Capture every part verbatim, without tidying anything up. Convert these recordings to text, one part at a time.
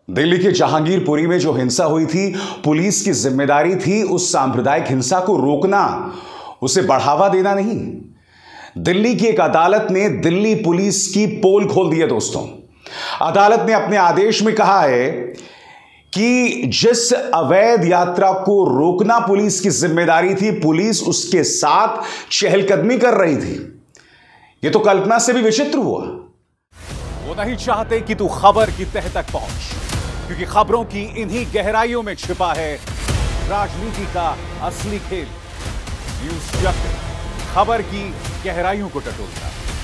दिल्ली के जहांगीरपुरी में जो हिंसा हुई थी, पुलिस की जिम्मेदारी थी उस सांप्रदायिक हिंसा को रोकना, उसे बढ़ावा देना नहीं। दिल्ली की एक अदालत ने दिल्ली पुलिस की पोल खोल दी है दोस्तों। अदालत ने अपने आदेश में कहा है कि जिस अवैध यात्रा को रोकना पुलिस की जिम्मेदारी थी, पुलिस उसके साथ चहलकदमी कर रही थी। यह तो कल्पना से भी विचित्र हुआ। वो नहीं चाहते कि तू खबर की तह तक पहुंच, क्योंकि खबरों की इन्हीं गहराइयों में छिपा है राजनीति का असली खेल। न्यूज़ चक्र, खबर की गहराइयों को टटोलता।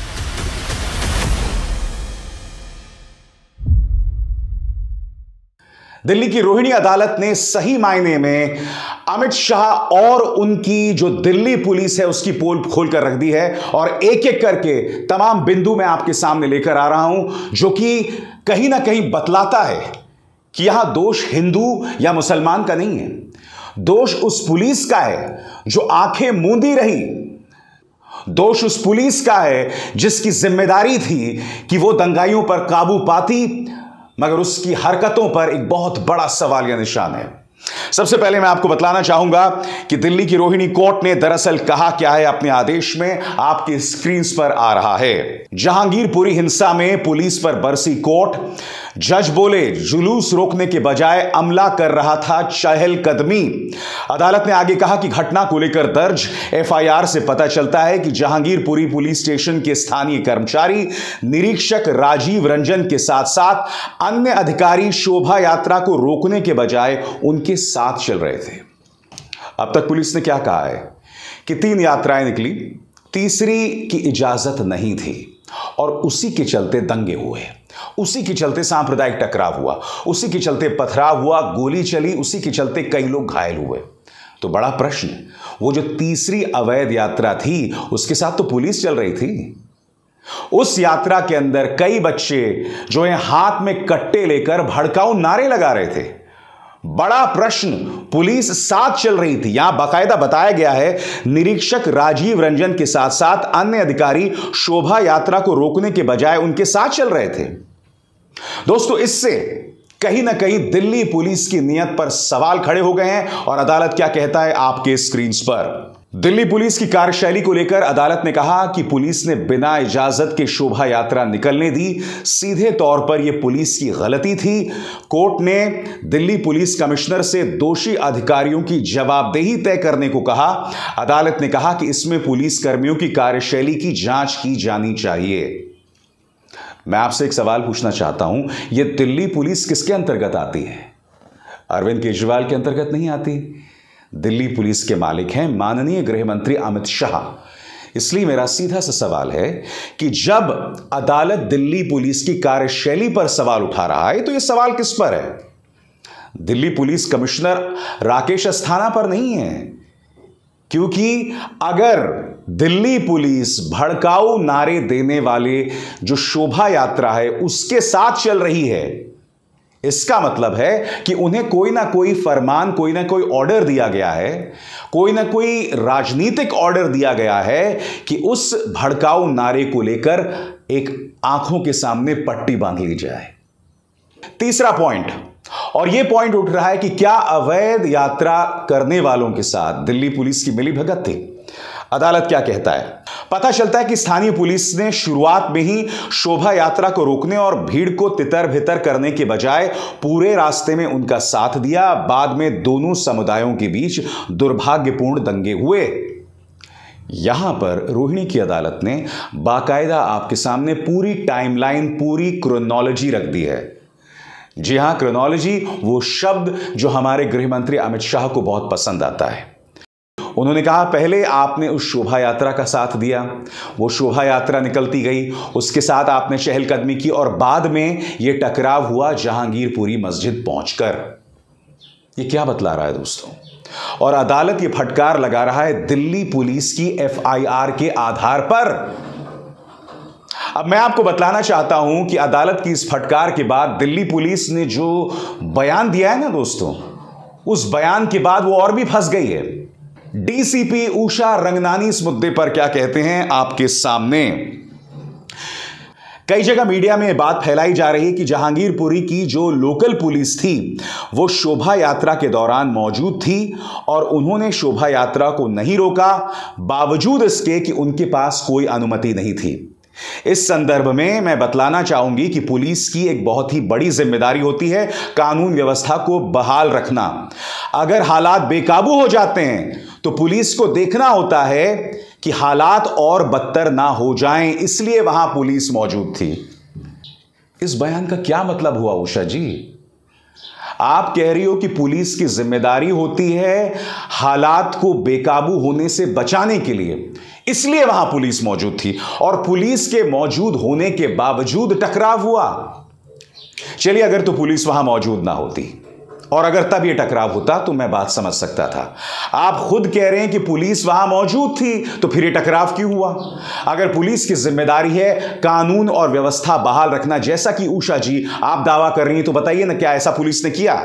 दिल्ली की रोहिणी अदालत ने सही मायने में अमित शाह और उनकी जो दिल्ली पुलिस है उसकी पोल खोल कर रख दी है, और एक एक करके तमाम बिंदु मैं आपके सामने लेकर आ रहा हूं, जो कि कहीं ना कहीं बतलाता है कि यहां दोष हिंदू या मुसलमान का नहीं है। दोष उस पुलिस का है जो आंखें मूंदी रही। दोष उस पुलिस का है जिसकी जिम्मेदारी थी कि वो दंगाइयों पर काबू पाती, मगर उसकी हरकतों पर एक बहुत बड़ा सवालिया निशान है। सबसे पहले मैं आपको बतलाना चाहूंगा कि दिल्ली की रोहिणी कोर्ट ने दरअसल कहा क्या है अपने आदेश में, आपकी स्क्रीन पर आ रहा है। जहांगीरपुरी हिंसा में पुलिस पर बरसी कोर्ट। जज बोले जुलूस रोकने के बजाय अमला कर रहा था चहलकदमी। अदालत ने आगे कहा कि घटना को लेकर दर्ज एफ आई आर से पता चलता है कि जहांगीरपुरी पुलिस स्टेशन के स्थानीय कर्मचारी निरीक्षक राजीव रंजन के साथ साथ अन्य अधिकारी शोभा यात्रा को रोकने के बजाय उनके साथ चल रहे थे। अब तक पुलिस ने क्या कहा है कि तीन यात्राएं निकली, तीसरी की इजाजत नहीं थी, और उसी के चलते दंगे हुए, उसी के चलते सांप्रदायिक टकराव हुआ, उसी के चलते पथराव हुआ, गोली चली, उसी के चलते कई लोग घायल हुए। तो बड़ा प्रश्न, वो जो तीसरी अवैध यात्रा थी उसके साथ तो पुलिस चल रही थी। उस यात्रा के अंदर कई बच्चे जो है हाथ में कट्टे लेकर भड़काऊ नारे लगा रहे थे। बड़ा प्रश्न, पुलिस साथ चल रही थी। यहां बाकायदा बताया गया है निरीक्षक राजीव रंजन के साथ साथ अन्य अधिकारी शोभा यात्रा को रोकने के बजाय उनके साथ चल रहे थे। दोस्तों, इससे कहीं ना कहीं दिल्ली पुलिस की नीयत पर सवाल खड़े हो गए हैं, और अदालत क्या कहता है आपके स्क्रीन पर। दिल्ली पुलिस की कार्यशैली को लेकर अदालत ने कहा कि पुलिस ने बिना इजाजत के शोभा यात्रा निकलने दी। सीधे तौर पर यह पुलिस की गलती थी। कोर्ट ने दिल्ली पुलिस कमिश्नर से दोषी अधिकारियों की जवाबदेही तय करने को कहा। अदालत ने कहा कि इसमें पुलिस कर्मियों की कार्यशैली की जांच की जानी चाहिए। मैं आपसे एक सवाल पूछना चाहता हूं, यह दिल्ली पुलिस किसके अंतर्गत आती है? अरविंद केजरीवाल के अंतर्गत नहीं आती। दिल्ली पुलिस के मालिक हैं माननीय गृह मंत्री अमित शाह। इसलिए मेरा सीधा सा सवाल है कि जब अदालत दिल्ली पुलिस की कार्यशैली पर सवाल उठा रहा है, तो यह सवाल किस पर है? दिल्ली पुलिस कमिश्नर राकेश अस्थाना पर नहीं है, क्योंकि अगर दिल्ली पुलिस भड़काऊ नारे देने वाले जो शोभा यात्रा है उसके साथ चल रही है, इसका मतलब है कि उन्हें कोई ना कोई फरमान, कोई ना कोई ऑर्डर दिया गया है, कोई ना कोई राजनीतिक ऑर्डर दिया गया है कि उस भड़काऊ नारे को लेकर एक आंखों के सामने पट्टी बांध ली जाए। तीसरा पॉइंट, और यह पॉइंट उठ रहा है कि क्या अवैध यात्रा करने वालों के साथ दिल्ली पुलिस की मिलीभगत थी? अदालत क्या कहता है? पता चलता है कि स्थानीय पुलिस ने शुरुआत में ही शोभा यात्रा को रोकने और भीड़ को तितर भितर करने के बजाय पूरे रास्ते में उनका साथ दिया। बाद में दोनों समुदायों के बीच दुर्भाग्यपूर्ण दंगे हुए। यहां पर रोहिणी की अदालत ने बाकायदा आपके सामने पूरी टाइमलाइन, पूरी क्रोनोलॉजी रख दी है। जी हां, क्रोनोलॉजी, वो शब्द जो हमारे गृह मंत्री अमित शाह को बहुत पसंद आता है। उन्होंने कहा पहले आपने उस शोभा यात्रा का साथ दिया, वो शोभा यात्रा निकलती गई, उसके साथ आपने चहलकदमी की, और बाद में यह टकराव हुआ जहांगीरपुरी मस्जिद पहुंचकर। ये क्या बतला रहा है दोस्तों? और अदालत ये फटकार लगा रहा है दिल्ली पुलिस की एफ आई आर के आधार पर। अब मैं आपको बतलाना चाहता हूं कि अदालत की इस फटकार के बाद दिल्ली पुलिस ने जो बयान दिया है ना दोस्तों, उस बयान के बाद वो और भी फंस गई है। डीसीपी उषा रंगनानी इस मुद्दे पर क्या कहते हैं आपके सामने। कई जगह मीडिया में बात फैलाई जा रही है कि जहांगीरपुरी की जो लोकल पुलिस थी वो शोभा यात्रा के दौरान मौजूद थी और उन्होंने शोभा यात्रा को नहीं रोका, बावजूद इसके कि उनके पास कोई अनुमति नहीं थी। इस संदर्भ में मैं बतलाना चाहूंगी कि पुलिस की एक बहुत ही बड़ी जिम्मेदारी होती है कानून व्यवस्था को बहाल रखना। अगर हालात बेकाबू हो जाते हैं तो पुलिस को देखना होता है कि हालात और बदतर ना हो जाएं, इसलिए वहां पुलिस मौजूद थी। इस बयान का क्या मतलब हुआ उषा जी? आप कह रही हो कि पुलिस की जिम्मेदारी होती है हालात को बेकाबू होने से बचाने के लिए, इसलिए वहां पुलिस मौजूद थी और पुलिस के मौजूद होने के बावजूद टकराव हुआ। चलिए, अगर तो पुलिस वहां मौजूद ना होती और अगर तब यह टकराव होता तो मैं बात समझ सकता था। आप खुद कह रहे हैं कि पुलिस वहां मौजूद थी, तो फिर यह टकराव क्यों हुआ? अगर पुलिस की जिम्मेदारी है कानून और व्यवस्था बहाल रखना, जैसा कि उषा जी आप दावा कर रही हैं, तो बताइए ना, क्या ऐसा पुलिस ने किया?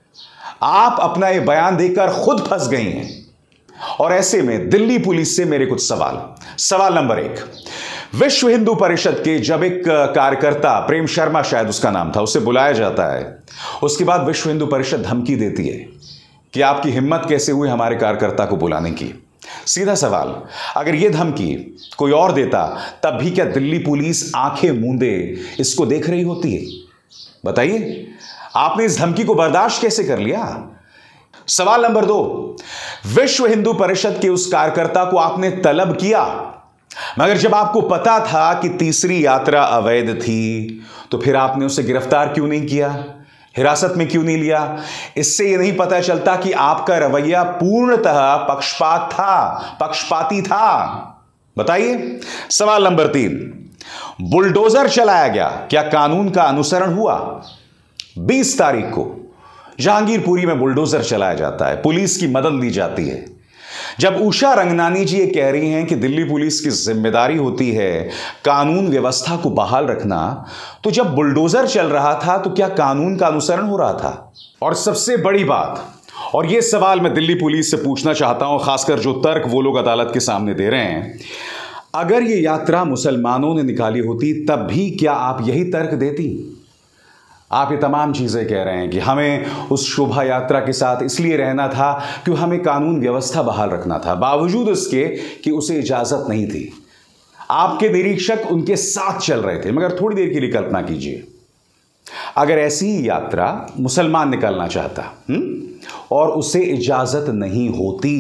आप अपना यह बयान देकर खुद फंस गई हैं। और ऐसे में दिल्ली पुलिस से मेरे कुछ सवाल। सवाल नंबर एक, विश्व हिंदू परिषद के जब एक कार्यकर्ता, प्रेम शर्मा शायद उसका नाम था, उसे बुलाया जाता है, उसके बाद विश्व हिंदू परिषद धमकी देती है कि आपकी हिम्मत कैसे हुई हमारे कार्यकर्ता को बुलाने की। सीधा सवाल, अगर यह धमकी कोई और देता तब भी क्या दिल्ली पुलिस आंखें मूंदे इसको देख रही होती है? बताइए, आपने इस धमकी को बर्दाश्त कैसे कर लिया? सवाल नंबर दो, विश्व हिंदू परिषद के उस कार्यकर्ता को आपने तलब किया, मगर जब आपको पता था कि तीसरी यात्रा अवैध थी तो फिर आपने उसे गिरफ्तार क्यों नहीं किया, हिरासत में क्यों नहीं लिया? इससे यह नहीं पता चलता कि आपका रवैया पूर्णतः पक्षपात था, पक्षपाती था? बताइए। सवाल नंबर तीन, बुलडोजर चलाया गया, क्या कानून का अनुसरण हुआ? बीस तारीख को जहांगीरपुरी में बुलडोजर चलाया जाता है, पुलिस की मदद ली जाती है। जब उषा रंगनानी जी ये कह रही हैं कि दिल्ली पुलिस की जिम्मेदारी होती है कानून व्यवस्था को बहाल रखना, तो जब बुलडोजर चल रहा था तो क्या कानून का अनुसरण हो रहा था? और सबसे बड़ी बात, और यह सवाल मैं दिल्ली पुलिस से पूछना चाहता हूं, खासकर जो तर्क वो लोग अदालत के सामने दे रहे हैं, अगर यह यात्रा मुसलमानों ने निकाली होती तब भी क्या आप यही तर्क देती? आप ये तमाम चीज़ें कह रहे हैं कि हमें उस शोभा यात्रा के साथ इसलिए रहना था कि हमें कानून व्यवस्था बहाल रखना था, बावजूद उसके कि उसे इजाज़त नहीं थी। आपके निरीक्षक उनके साथ चल रहे थे, मगर थोड़ी देर के लिए कल्पना कीजिए, अगर ऐसी ही यात्रा मुसलमान निकालना चाहता हुँ? और उसे इजाज़त नहीं होती,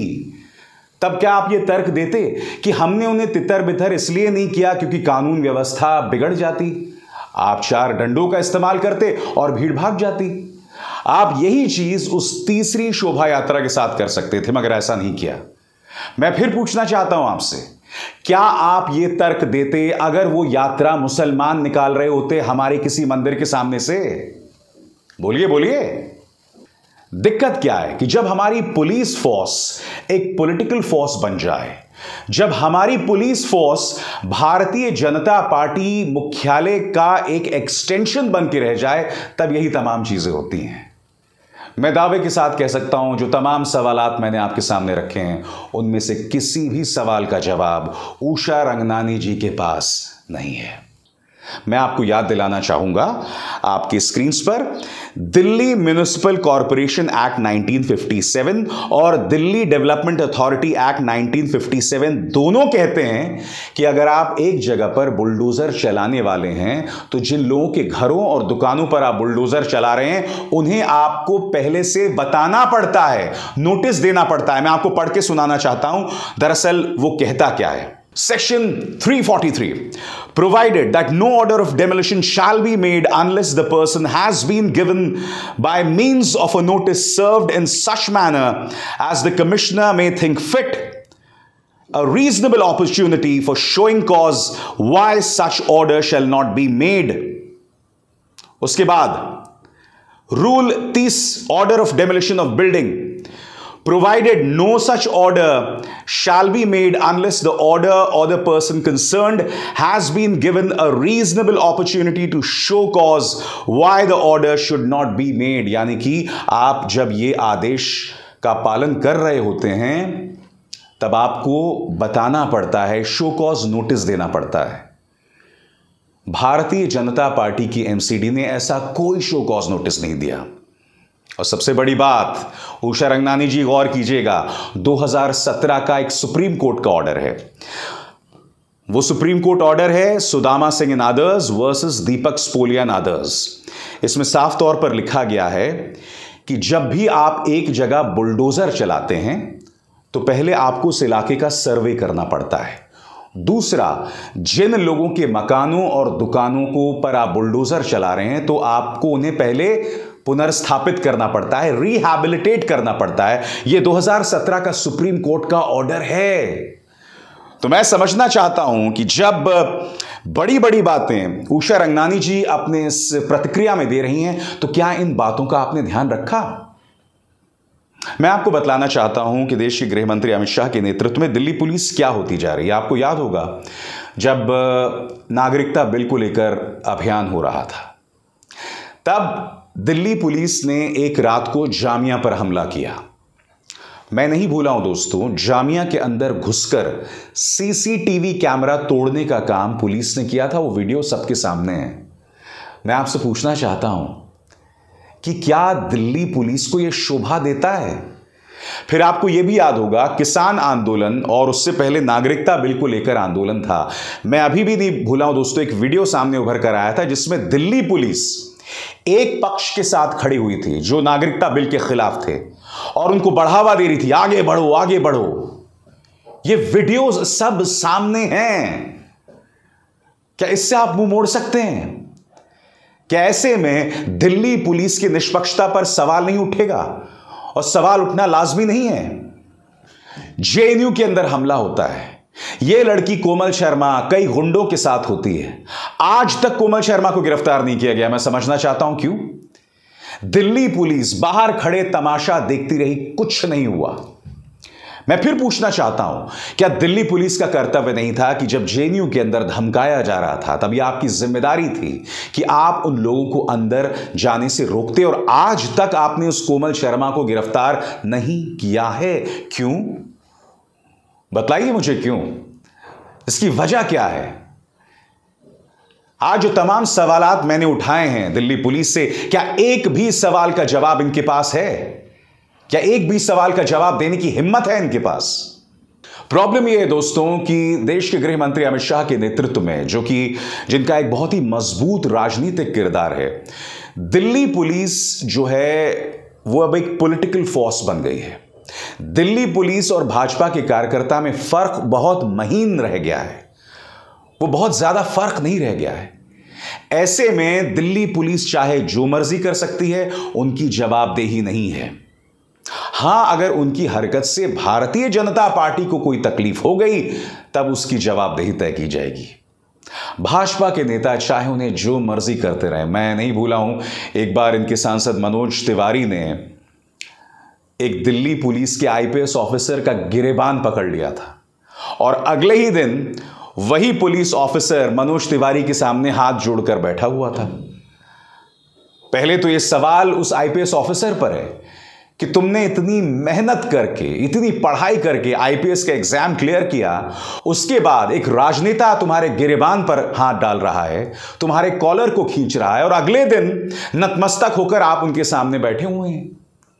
तब क्या आप ये तर्क देते कि हमने उन्हें तितर बितर इसलिए नहीं किया क्योंकि कानून व्यवस्था बिगड़ जाती? आप चार डंडों का इस्तेमाल करते और भीड़ भाग जाती। आप यही चीज उस तीसरी शोभा यात्रा के साथ कर सकते थे, मगर ऐसा नहीं किया। मैं फिर पूछना चाहता हूं आपसे, क्या आप ये तर्क देते अगर वो यात्रा मुसलमान निकाल रहे होते हमारे किसी मंदिर के सामने से? बोलिए बोलिए। दिक्कत क्या है कि जब हमारी पुलिस फोर्स एक पॉलिटिकल फोर्स बन जाए, जब हमारी police force Bharatiya Janata party मुख्यालय का एक एक्सटेंशन बन के रह जाए, तब यही तमाम चीजें होती हैं। मैं दावे के साथ कह सकता हूं, जो तमाम सवालात मैंने आपके सामने रखे हैं, उनमें से किसी भी सवाल का जवाब उषा रंगनानी जी के पास नहीं है। मैं आपको याद दिलाना चाहूंगा, आपकी स्क्रीन पर Delhi municipal corporation act nineteen fifty seven और Delhi development authority act nineteen fifty seven दोनों कहते हैं कि अगर आप एक जगह पर बुलडोजर चलाने वाले हैं, तो जिन लोगों के घरों और दुकानों पर आप बुलडोजर चला रहे हैं, उन्हें आपको पहले से बताना पड़ता है, नोटिस देना पड़ता है। मैं आपको पढ़ के सुनाना चाहता हूं, दरअसल वो कहता क्या है। Section three forty-three, provided that no order of demolition shall be made unless the person has been given by means of a notice served in such manner as the commissioner may think fit, a reasonable opportunity for showing cause why such order shall not be made. उसके बाद rule तीस, order of demolition of building, provided no such order shall be made unless the order or the person concerned has been given a reasonable opportunity to show cause why the order should not be made। यानी कि आप जब ये आदेश का पालन कर रहे होते हैं, तब आपको बताना पड़ता है, शो कॉज नोटिस देना पड़ता है। भारतीय जनता पार्टी की एमसीडी ने ऐसा कोई शो कॉज नोटिस नहीं दिया। और सबसे बड़ी बात, उषा रंगनानी जी गौर कीजिएगा, दो हज़ार सत्रह का एक सुप्रीम कोर्ट का ऑर्डर है। वो सुप्रीम कोर्ट ऑर्डर है Sudama Singh and others versus Deepak Spolia and others. इसमें साफ तौर पर लिखा गया है कि जब भी आप एक जगह बुलडोजर चलाते हैं तो पहले आपको उस इलाके का सर्वे करना पड़ता है। दूसरा, जिन लोगों के मकानों और दुकानों को पर आप बुलडोजर चला रहे हैं तो आपको उन्हें पहले पुनर्स्थापित करना पड़ता है, रिहैबिलिटेट करना पड़ता है। यह दो हज़ार सत्रह का सुप्रीम कोर्ट का ऑर्डर है। तो मैं समझना चाहता हूं कि जब बड़ी बड़ी बातें उषा रंगनानी जी अपने इस प्रतिक्रिया में दे रही हैं तो क्या इन बातों का आपने ध्यान रखा? मैं आपको बतलाना चाहता हूं कि देश के गृह मंत्री अमित शाह के नेतृत्व में दिल्ली पुलिस क्या होती जा रही है। आपको याद होगा जब नागरिकता बिल को लेकर अभियान हो रहा था, तब दिल्ली पुलिस ने एक रात को जामिया पर हमला किया। मैं नहीं भूला हूं दोस्तों, जामिया के अंदर घुसकर सीसीटीवी कैमरा तोड़ने का काम पुलिस ने किया था। वो वीडियो सबके सामने है। मैं आपसे पूछना चाहता हूं कि क्या दिल्ली पुलिस को यह शोभा देता है? फिर आपको यह भी याद होगा किसान आंदोलन और उससे पहले नागरिकता बिल को लेकर आंदोलन था। मैं अभी भी नहीं भूला हूं दोस्तों, एक वीडियो सामने उभर कर आया था जिसमें दिल्ली पुलिस एक पक्ष के साथ खड़ी हुई थी जो नागरिकता बिल के खिलाफ थे और उनको बढ़ावा दे रही थी, आगे बढ़ो आगे बढ़ो। ये वीडियोस सब सामने हैं। क्या इससे आप मुंह मोड़ सकते हैं? क्या ऐसे में दिल्ली पुलिस की निष्पक्षता पर सवाल नहीं उठेगा? और सवाल उठना लाजमी नहीं है। जेएनयू के अंदर हमला होता है, यह लड़की कोमल शर्मा कई गुंडों के साथ होती है। आज तक कोमल शर्मा को गिरफ्तार नहीं किया गया। मैं समझना चाहता हूं क्यों? दिल्ली पुलिस बाहर खड़े तमाशा देखती रही, कुछ नहीं हुआ। मैं फिर पूछना चाहता हूं, क्या दिल्ली पुलिस का कर्तव्य नहीं था कि जब जेएनयू के अंदर धमकाया जा रहा था तब यह आपकी जिम्मेदारी थी कि आप उन लोगों को अंदर जाने से रोकते? और आज तक आपने उस कोमल शर्मा को गिरफ्तार नहीं किया है। क्यों? बतलाइए मुझे क्यों? इसकी वजह क्या है? आज जो तमाम सवालात मैंने उठाए हैं दिल्ली पुलिस से, क्या एक भी सवाल का जवाब इनके पास है? क्या एक भी सवाल का जवाब देने की हिम्मत है इनके पास? प्रॉब्लम यह है दोस्तों कि देश के गृह मंत्री अमित शाह के नेतृत्व में, जो कि जिनका एक बहुत ही मजबूत राजनीतिक किरदार है, दिल्ली पुलिस जो है वो अब एक पॉलिटिकल फोर्स बन गई है। दिल्ली पुलिस और भाजपा के कार्यकर्ता में फर्क बहुत महीन रह गया है। वो बहुत ज्यादा फर्क नहीं रह गया है। ऐसे में दिल्ली पुलिस चाहे जो मर्जी कर सकती है, उनकी जवाबदेही नहीं है। हां, अगर उनकी हरकत से भारतीय जनता पार्टी को कोई तकलीफ हो गई तब उसकी जवाबदेही तय की जाएगी। भाजपा के नेता चाहे उन्हें जो मर्जी करते रहे। मैं नहीं भूला हूं, एक बार इनके सांसद मनोज तिवारी ने एक दिल्ली पुलिस के आईपीएस ऑफिसर का गिरेबान पकड़ लिया था और अगले ही दिन वही पुलिस ऑफिसर मनोज तिवारी के सामने हाथ जोड़कर बैठा हुआ था। पहले तो यह सवाल उस आईपीएस ऑफिसर पर है कि तुमने इतनी मेहनत करके, इतनी पढ़ाई करके आईपीएस का एग्जाम क्लियर किया, उसके बाद एक राजनेता तुम्हारे गिरेबान पर हाथ डाल रहा है, तुम्हारे कॉलर को खींच रहा है और अगले दिन नतमस्तक होकर आप उनके सामने बैठे हुए हैं।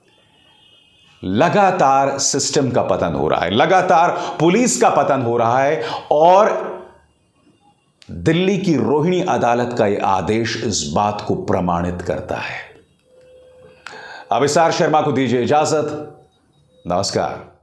लगातार सिस्टम का पतन हो रहा है, लगातार पुलिस का पतन हो रहा है और दिल्ली की रोहिणी अदालत का यह आदेश इस बात को प्रमाणित करता है। अभिसार शर्मा को दीजिए इजाजत। नमस्कार।